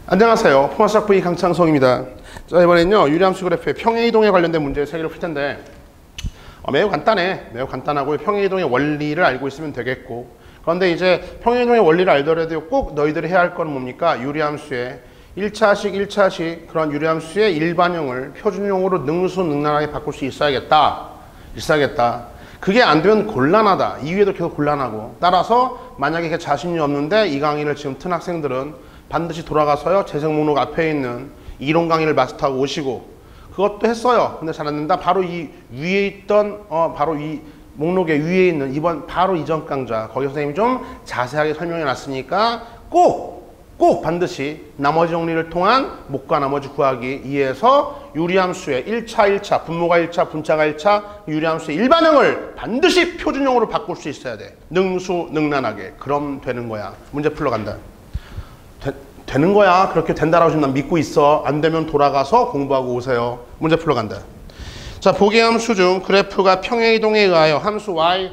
안녕하세요. 포마스학 V 강창성입니다. 자, 이번엔요 유리함수 그래프의 평행이동에 관련된 문제 3개를 풀 텐데 매우 간단해. 매우 간단하고 평행이동의 원리를 알고 있으면 되겠고, 그런데 이제 평행이동의 원리를 알더라도 꼭 너희들이 해야 할 건 뭡니까? 유리함수의 1차식 그런 유리함수의 일반형을 표준형으로 능수능란하게 바꿀 수 있어야겠다. 그게 안 되면 곤란하다. 이후에도 계속 곤란하고, 따라서 만약에 자신이 없는데 이 강의를 지금 튼 학생들은 반드시 돌아가서요 재생 목록 앞에 있는 이론 강의를 마스터하고 오시고, 그것도 했어요. 근데 잘 안 된다. 바로 이 위에 있던 바로 이 목록의 위에 있는 이번 바로 이전 강좌, 거기 선생님이 좀 자세하게 설명해 놨으니까 꼭 반드시 나머지 정리를 통한 목과 나머지 구하기 2에서 유리함수의 1차 분모가 1차 분자가 1차 유리함수의 일반형을 반드시 표준형으로 바꿀 수 있어야 돼. 능수능란하게. 그럼 되는 거야. 문제 풀러 간다. 되는 거야. 그렇게 된다라고 지금 난 믿고 있어. 안 되면 돌아가서 공부하고 오세요. 문제 풀러 간다. 자, 보기 함수 중 그래프가 평행이동에 의하여 함수 y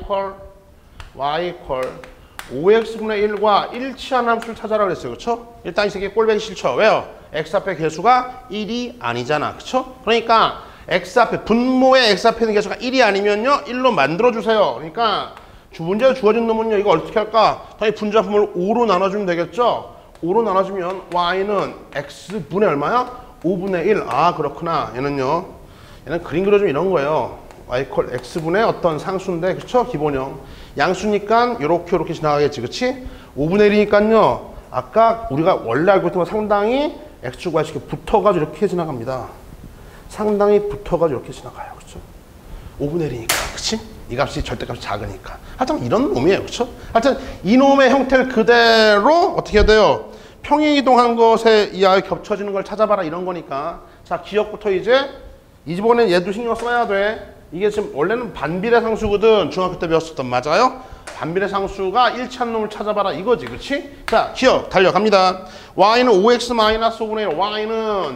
equal 5x분의 1과 일치한 함수를 찾아라 그랬어요. 그렇죠? 일단 이 새끼 꼴배기 싫죠. 왜요? x 앞에 개수가 1이 아니잖아. 그렇죠? 그러니까 x 앞에 분모의 x 앞에 있는 개수가 1이 아니면요 1로 만들어 주세요. 그러니까 문제에 주어진 놈은요 이거 어떻게 할까? 당연히 분자분모를 5로 나눠주면 되겠죠? 5로 나눠주면 y는 x분의 얼마야? 5분의 1. 아, 그렇구나. 얘는 그림 그려주면 이런 거예요. y equal x분의 어떤 상수인데, 그쵸? 기본형. 양수니까 요렇게 지나가겠지. 그치? 5분의 1이니까요. 아까 우리가 원래 알고 있던 건 상당히 x축과 y축이 붙어가지고 이렇게 지나갑니다. 상당히 붙어가지고 이렇게 지나가요. 그쵸? 5분의 1이니까. 그치? 이 값이 절대값이 작으니까. 하여튼 이런 놈이에요. 그쵸? 하여튼 이 놈의 형태를 그대로 어떻게 해야 돼요? 평행이동한 것에 의하여 겹쳐지는 걸 찾아봐라 이런 거니까. 자, 기억부터 이번엔 얘도 신경 써야 돼. 이게 지금 원래는 반비례 상수거든. 중학교 때 배웠었던. 맞아요? 반비례 상수가 1차한 놈을 찾아봐라 이거지. 그렇지? 자, 기억 달려갑니다. y는 5x-5분의 1. y는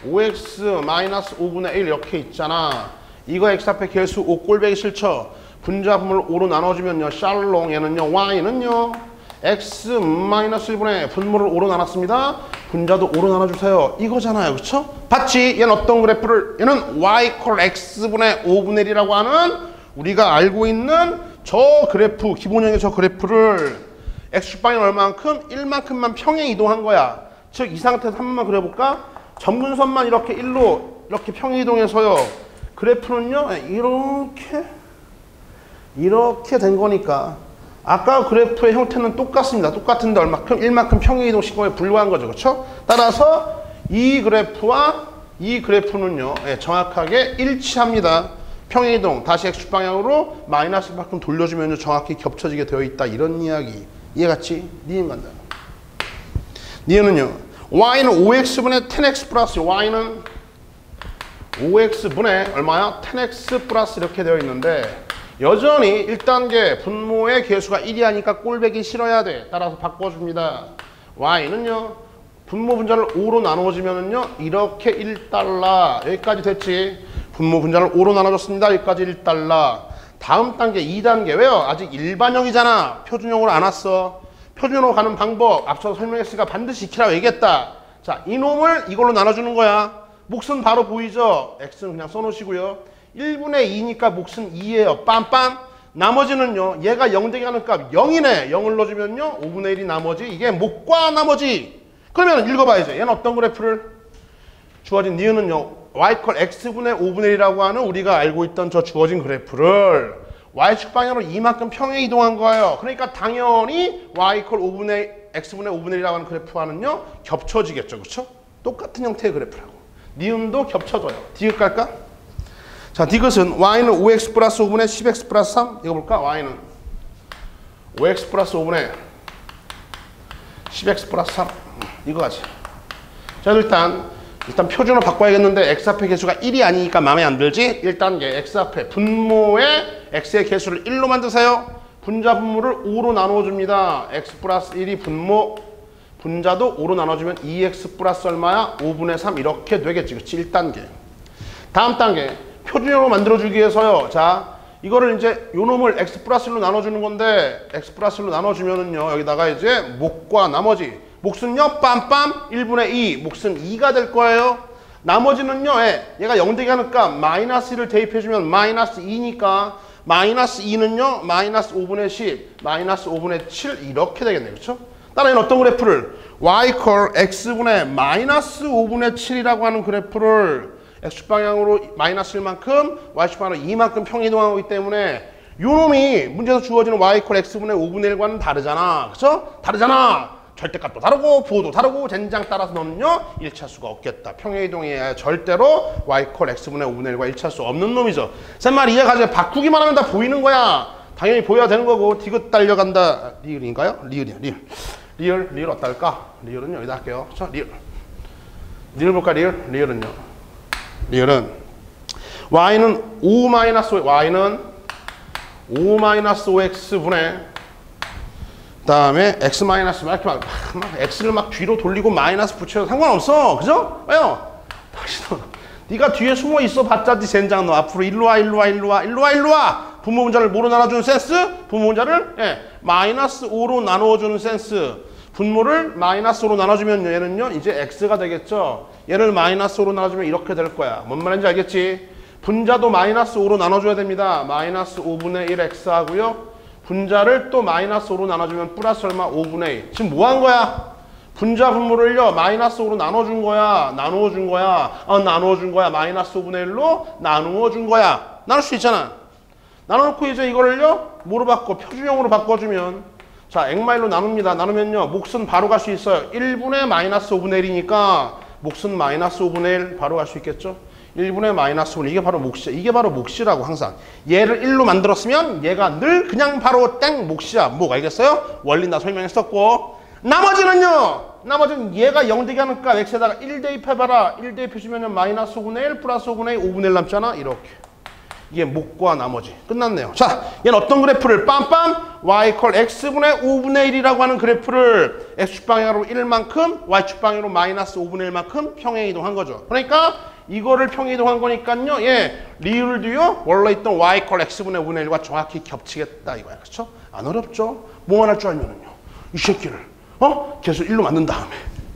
5x-5분의 1 이렇게 있잖아. 이거 x 앞에 개수 5 꼴배기 싫죠? 분자분모를 5로 나눠주면요 샬롱 얘는요 y는요 x-1분의 분모를 5로 나눴습니다. 분자도 5로 나눠주세요. 이거잖아요. 그쵸? 봤지? 얘는 어떤 그래프를? 얘는 y equal x분의 5분의 1이라고 하는 우리가 알고 있는 저 그래프, 기본형의 저 그래프를 x축방향 얼마만큼? 1만큼만 평행 이동한 거야. 즉 이 상태에서 한 번만 그려볼까? 점근선만 이렇게 1로 이렇게 평행 이동해서요. 그래프는요 이렇게 된 거니까 아까 그래프의 형태는 똑같습니다. 똑같은데 얼마큼? 1만큼 평행이동 시공에 불과한 거죠. 그렇죠? 따라서 이 그래프와 이 그래프는요 정확하게 일치합니다. 평행이동 다시 x축 방향으로 마이너스 만큼 돌려주면 정확히 겹쳐지게 되어 있다. 이런 이야기. 이해갔지? 니은 간다. 니은은요 y는 5x분의 10x 플러스 y는 5x분의 얼마야? 10x 플러스 이렇게 되어 있는데 여전히 1단계 분모의 개수가 1이 하니까 꼴배기 싫어야 돼. 따라서 바꿔줍니다. y는요 분모 분자를 5로 나눠주면은요 이렇게 1달러. 여기까지 됐지. 분모 분자를 5로 나눠줬습니다. 여기까지 1달러. 다음 단계 2단계. 왜요? 아직 일반형이잖아. 표준형으로 안 왔어. 표준형으로 가는 방법 앞서 설명했으니까 반드시 익히라고 얘기했다. 자, 이놈을 이걸로 나눠주는 거야. 몫은 바로 보이죠? x는 그냥 써놓으시고요. 1분의 2니까 몫은 2예요. 빰빰. 나머지는요. 얘가 0 되게 하는 값 0이네. 0을 넣어주면요. 5분의 1이 나머지. 이게 몫과 나머지. 그러면 읽어봐야죠. 얘는 어떤 그래프를? 주어진 니은은요. y equal x분의 5분의 1이라고 하는 우리가 알고 있던 저 주어진 그래프를 y축 방향으로 이만큼 평행 이동한 거예요. 그러니까 당연히 y equal x분의 5분의 1이라고 하는 그래프와는요. 겹쳐지겠죠. 그렇죠? 똑같은 형태의 그래프라고. 니은도 겹쳐져요. 디귿 갈까? 자, 디귿은 y는 5x 플러스 5분의 10x 플러스 3. 이거 볼까? y는 5x 플러스 5분의 10x 플러스 3. 이거 가지. 자, 일단 표준으로 바꿔야겠는데 x 앞에 개수가 1이 아니니까 마음에 안 들지? 1단계 x 앞에 분모의 x의 개수를 1로 만드세요. 분자 분모를 5로 나눠줍니다. x 플러스 1이 분모. 분자도 5로 나눠주면 2x 플러스 얼마야? 5분의 3 이렇게 되겠지. 그치? 1단계. 다음 단계. 표준형으로 만들어주기 위해서요. 자, 이거를 이제 요 놈을 x 플러스 1로 나눠주는 건데 x 플러스 1로 나눠주면은요. 여기다가 이제 몫과 나머지. 몫은요 빰빰 1분의 2 몫은 2가 될 거예요. 나머지는요 얘가 0되게 하니까 마이너스 1을 대입해주면 마이너스 2니까 마이너스 2는요 마이너스 5분의 10 마이너스 5분의 7 이렇게 되겠네요. 그렇죠? 따라서 어떤 그래프를 y 콜 x분의 마이너스 5분의 7이라고 하는 그래프를 x방향으로 마이너스 1만큼 y방향으로 2만큼 평이동하고 있기 때문에 요 놈이 문제에서 주어지는 y 콜 x분의 5분의 1과는 다르잖아. 그쵸? 다르잖아. 절대값도 다르고 부호도 다르고 젠장 따라서 너는요 1차수가 없겠다. 평행이동이어야 절대로 y 콜 x분의 5분의 1과 1차수 없는 놈이죠. 쌤말 이해가지고 바꾸기만 하면 다 보이는 거야. 당연히 보여야 되는 거고 디귿 달려간다. 리을인가요? 리을이야. 리을 어떨까? 리을은 여기다 할게요. 그쵸? 리을 볼까? 리을은요. 리을은 y는 5 마이너스 y는 5 마이너스 5x분의 다음에 x 마이너스 막 이렇게 막 x를 막 뒤로 돌리고 마이너스 붙여도 상관없어. 그죠? 왜요? 당신은 네가 뒤에 숨어 있어 봤자지 젠장. 너 앞으로 일로 와. 분모 분자를 뭐로 나눠주는 센스? 분모 분자를 마이너스 5로 나누어주는 센스. 분모를 마이너스 5로 나눠주면 얘는요 이제 x가 되겠죠. 얘를 마이너스 5로 나눠주면 이렇게 될 거야. 뭔 말인지 알겠지? 분자도 마이너스 5로 나눠줘야 됩니다. 마이너스 5분의 1 x 하고요. 분자를 또 마이너스 5로 나눠주면 플러스 얼마? 5분의 2. 지금 뭐 한 거야? 분자 분모를요 마이너스 5로 나눠준 거야. 나누어준 거야. 마이너스 5분의 1로 나누어준 거야. 나눌 수 있잖아. 나눠놓고 이제 이거를요 뭐로 바꿔? 표준형으로 바꿔주면 자 액마일로 나눕니다. 나누면요 몫은 바로 갈 수 있어요. 1분의 마이너스 5분의 1이니까 몫은 마이너스 5분의 1 바로 갈 수 있겠죠. 1분의 마이너스 5 이게 바로 몫이야. 이게 바로 몫이라고 항상. 얘를 1로 만들었으면 얘가 늘 그냥 바로 땡 몫이야. 뭐 알겠어요? 원리 나 설명했었고 나머지는 얘가 0 되게 하니까 x에다가 1 대입해봐라. 1 대입해주면 마이너스 5분의 1 플러스 5분의 2 5분의 1 남잖아. 이렇게. 이게 몫과 나머지. 끝났네요. 자, 얘는 어떤 그래프를 빰빰 y 콜 x분의 5분의 1이라고 하는 그래프를 x축방향으로 1만큼 y축방향으로 마이너스 5분의 1만큼 평행이동한 거죠. 그러니까 이거를 평행이동한 거니까요. 리을도요. 원래 있던 y 콜 x분의 5분의 1과 정확히 겹치겠다 이거야. 그렇죠? 안 어렵죠? 뭐만 할 줄 알면은요. 이 새끼를 계속 1로 만든 다음에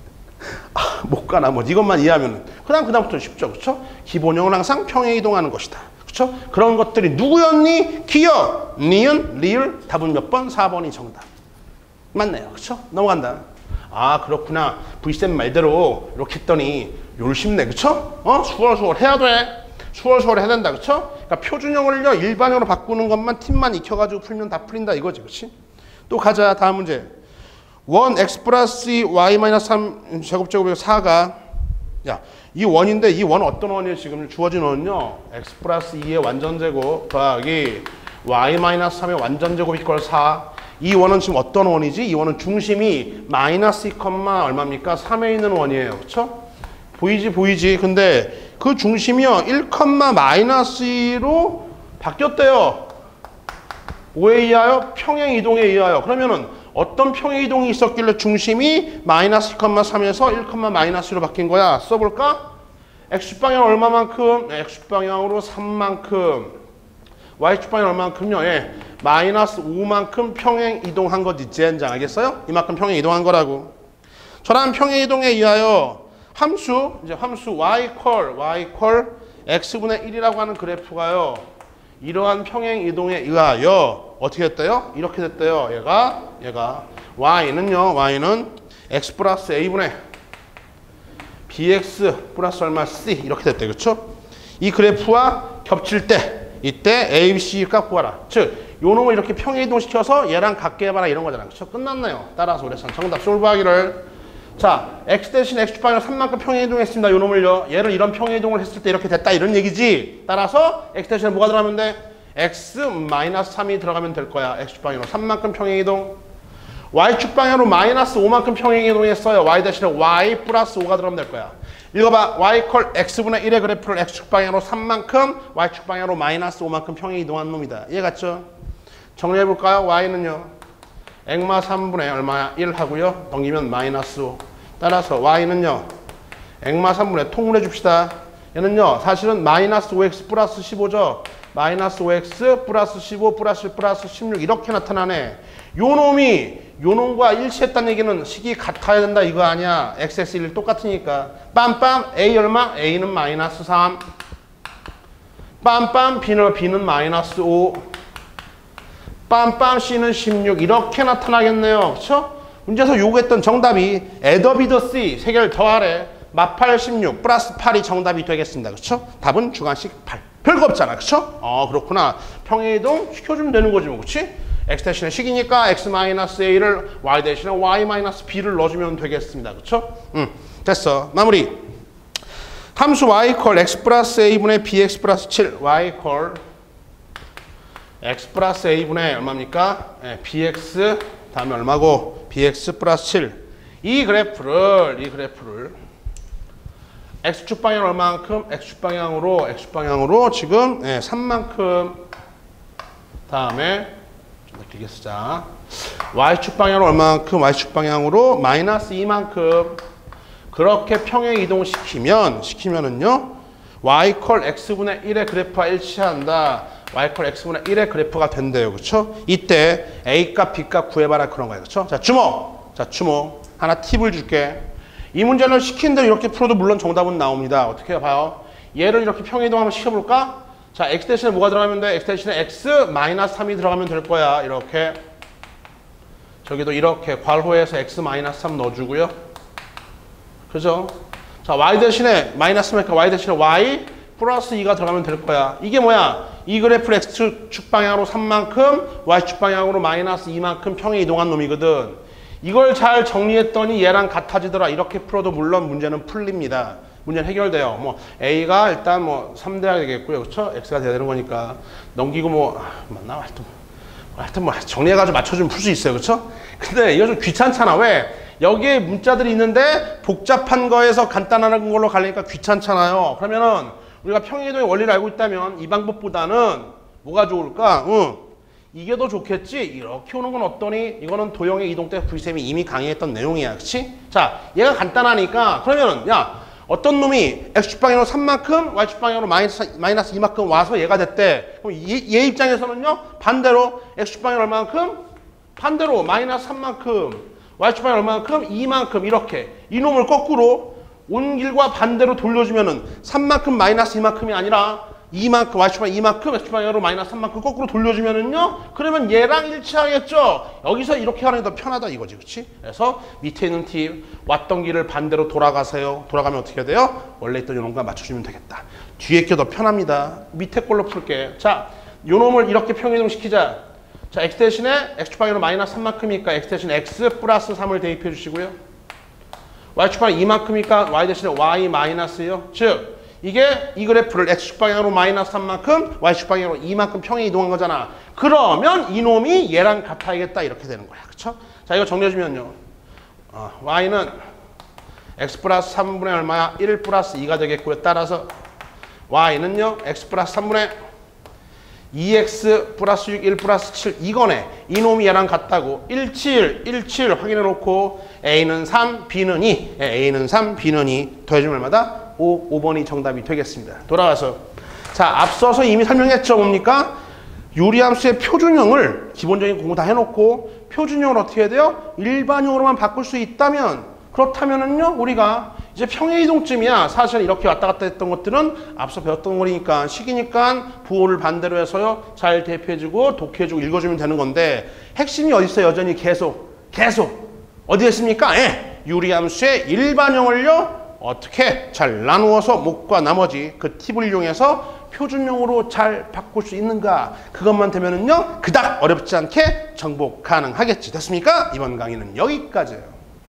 몫과 나머지 이것만 이해하면은 그다음부터는 쉽죠. 그렇죠? 기본형은 항상 평행이동하는 것이다. 그렇죠? 그런 것들이 누구였니? 기억, 니은, 리을, 답은 몇 번? 4번이 정답. 맞네요. 그렇죠? 넘어간다. 아 그렇구나. V쌤 말대로 이렇게 했더니 요를 쉽네. 그쵸? 수월수월 해야 돼. 수월수월 해야 된다. 그쵸? 그러니까 표준형을요 일반형으로 바꾸는 것만 팀만 익혀가지고 풀면 다 풀린다 이거지. 그치? 또 가자. 다음 문제. 1x 플러스 y 마이너스 3 제곱제곱의 4가 이 원인데 이 원은 어떤 원이에요? 지금 주어진 원은요 x 플러스 2의 완전제곱 더하기 y 마이너스 3의 완전제곱 이퀄 4. 이 원은 지금 어떤 원이지? 이 원은 중심이 마이너스 2, 얼마입니까? 3에 있는 원이에요. 그쵸? 보이지? 근데 그 중심이요 1, 마이너스 2로 바뀌었대요. 뭐에 의하여? 평행이동에 의하여. 그러면은 어떤 평행이동이 있었길래 중심이 마이너스 2, 3에서 1, 마이너스 2로 바뀐 거야? 써볼까? x축방향 얼마만큼? x축방향으로 3만큼. y축방향 얼마만큼요? 마이너스 5만큼 평행이동한 거지. 젠장 알겠어요? 이만큼 평행이동한 거라고. 저런 평행이동에 의하여 함수 y 콜 x분의 1이라고 하는 그래프가요. 이러한 평행이동에 의하여 어떻게 됐대요? 이렇게 됐대요. 얘가 y는 x 플러스 a분의 bx 플러스 얼마 c 이렇게 됐대. 그렇죠? 이 그래프와 겹칠 때 이때 a, b, c 값 구하라. 즉 요 놈을 이렇게 평행이동시켜서 얘랑 같게 해봐라 이런 거잖아. 그렇죠? 끝났네요. 따라서 그래서 정답 솔브하기를. 자, x 대신 x축방향 3만큼 평행이동했습니다. 요 놈을요. 얘를 이런 평행이동을 했을 때 이렇게 됐다 이런 얘기지. 따라서 x 대신에 뭐가 들어가면 돼? x 마이너스 3이 들어가면 될 거야. x축방향으로 3만큼 평행이동. y축방향으로 마이너스 5만큼 평행이동했어요. y 대신에 y 플러스 5가 들어가면 될 거야. 읽어봐. y 콜 x분의 1의 그래프를 x축방향으로 3만큼 y축방향으로 마이너스 5만큼 평행이동한 놈이다. 이해 갔죠? 정리해볼까요? y는요. 액마 3분의 얼마야? 1 하고요. 넘기면 마이너스 5. 따라서 y는요. 액마 3분의 통분해 줍시다. 얘는요. 사실은 마이너스 5x 플러스 15죠. 마이너스 5x 플러스 15 플러스 16 이렇게 나타나네. 요 놈과 일치했다는 얘기는 식이 같아야 된다 이거 아니야. xx1 똑같으니까. 빰빰 a 얼마? a는 마이너스 3. 빰빰 b는 마이너스 5. 빰빰 c는 16 이렇게 나타나겠네요. 그쵸? 문제에서 요구했던 정답이 애더비더 c 세 개를 더하래. 마팔 16 플러스 8이 정답이 되겠습니다. 그쵸? 답은 주관식 8. 별거 없잖아. 그쵸? 그렇구나. 평행이동 시켜주면 되는 거지 뭐. 그치? x 대신에 식이니까 x-a를 y 대신에 y-b를 넣어주면 되겠습니다. 그쵸? 됐어. 마무리. 함수 y x 플러스 a분의 bx 플러스 7 y x 플러스 a분의 얼마입니까? bx 다음에 얼마고? bx 플러스 7 이 그래프를 x축 방향 얼마만큼? x축 방향으로 지금 3만큼 다음에 좀 더 길게 쓰자. y축 방향으로 얼마만큼? y축 방향으로 마이너스 2만큼 그렇게 평행 이동시키면은요 y x분의 1의 그래프와 일치한다. y x분의 1의 그래프가 된대요. 그쵸? 이때 a값 b값 구해봐라 그런 거예요. 그쵸? 자 주목 하나 팁을 줄게. 이 문제를 시킨 대로 이렇게 풀어도 물론 정답은 나옵니다. 어떻게 봐요? 얘를 이렇게 평행이동 한번 시켜볼까? 자, x 대신에 뭐가 들어가면 돼? x 대신에 x-3이 들어가면 될 거야. 이렇게. 저기도 이렇게 괄호에서 x-3 넣어주고요. 그죠? 자, y 대신에 마이너스니까 y 대신에 y 플러스 2가 들어가면 될 거야. 이게 뭐야? 이 그래프를 x축 방향으로 3만큼, y축 방향으로 마이너스 2만큼 평행 이동한 놈이거든. 이걸 잘 정리했더니 얘랑 같아지더라. 이렇게 풀어도 물론 문제는 풀립니다. 문제는 해결돼요. 뭐 A가 일단 뭐 3대야 되겠고요. 그렇죠? X가 돼야 되는 거니까 넘기고 맞나? 하여튼 뭐 정리해가지고 맞춰주면 풀 수 있어요. 그렇죠? 근데 이거 좀 귀찮잖아. 왜? 여기에 문자들이 있는데 복잡한 거에서 간단한 걸로 가려니까 귀찮잖아요. 그러면은 우리가 평행이동의 원리를 알고 있다면 이 방법보다는 뭐가 좋을까? 이게 더 좋겠지? 이렇게 오는 건 없더니 이거는 도형의 이동 때 V쌤이 이미 강의했던 내용이야. 그치? 자, 얘가 간단하니까 그러면은 야 어떤 놈이 X축 방향으로 3만큼 Y축 방향으로 마이너스 2만큼 와서 얘가 됐대. 그럼 얘 입장에서는요 반대로 X축 방향 얼마만큼? 반대로 마이너스 3만큼 Y축 방향 얼마만큼? 2만큼 이렇게 이 놈을 거꾸로 온 길과 반대로 돌려주면은 3만큼 마이너스 2만큼이 아니라 2만큼, y축 방향 2만큼, x축 방향으로 마이너스 3만큼 거꾸로 돌려주면은요, 그러면 얘랑 일치하겠죠? 여기서 이렇게 하는 게 더 편하다 이거지, 그치? 그래서 밑에 있는 팁, 왔던 길을 반대로 돌아가세요. 돌아가면 어떻게 돼요? 원래 있던 요놈과 맞춰주면 되겠다. 뒤에 게 더 편합니다. 밑에 걸로 풀게. 자, 요놈을 이렇게 평행이동 시키자. 자, x 대신에 x축 방향으로 마이너스 3만큼이니까 x 대신에 x 플러스 3을 대입해 주시고요. y축 방향 2만큼이니까 y 대신에 y 마이너스요. 즉, 이게 이 그래프를 x축 방향으로 마이너스 3만큼, y축 방향으로 2만큼 평행 이동한 거잖아. 그러면 이놈이 얘랑 같아야겠다 이렇게 되는 거야. 그쵸? 자, 이거 정리해주면요. y는 x 플러스 3분의 얼마야? 1 플러스 2가 되겠고요. 따라서 y는요. x 플러스 3분의 2x 플러스 6, 1 플러스 7 이거네. 이놈이 얘랑 같다고. 1, 7 확인해 놓고 a는 3, b는 2. a는 3, b는 2. 더해주면 얼마다? 5번이 정답이 되겠습니다. 돌아와서 자 앞서서 이미 설명했죠. 뭡니까? 유리함수의 표준형을 기본적인 공부 다 해놓고 표준형을 어떻게 해야 돼요? 일반형으로만 바꿀 수 있다면 그렇다면은요 우리가 이제 평행이동쯤이야. 사실 이렇게 왔다 갔다 했던 것들은 앞서 배웠던 거니까 식이니까 부호를 반대로 해서요 잘 대표해주고 독해주고 읽어주면 되는 건데 핵심이 어디 있어요? 여전히 계속 어디에 있습니까? 유리함수의 일반형을요 어떻게 잘 나누어서 목과 나머지 그 팁을 이용해서 표준형으로 잘 바꿀 수 있는가 그것만 되면은요 그닥 어렵지 않게 정복 가능하겠지. 됐습니까? 이번 강의는 여기까지예요.